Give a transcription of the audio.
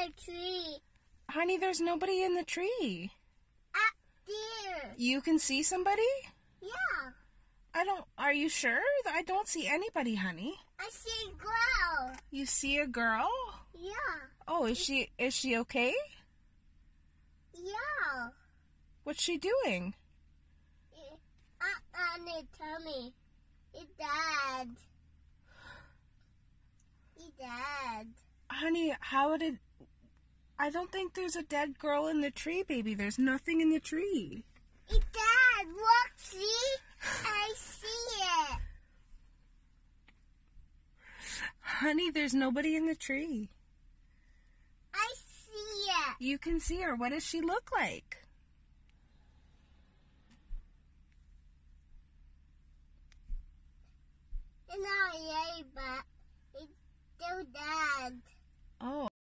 the tree. Honey, there's nobody in the tree. Up there. You can see somebody? Yeah. Are you sure? I don't see anybody, honey. I see a girl. You see a girl? Yeah. Oh, is she okay? Yeah. What's she doing? Tell me. It's Dad. It's Dad. Honey, I don't think there's a dead girl in the tree, baby. There's nothing in the tree. It's Dad. Look, see? I see it. Honey, there's nobody in the tree. I see it. You can see her. What does she look like? It's not yay, but it's still Dad. Oh.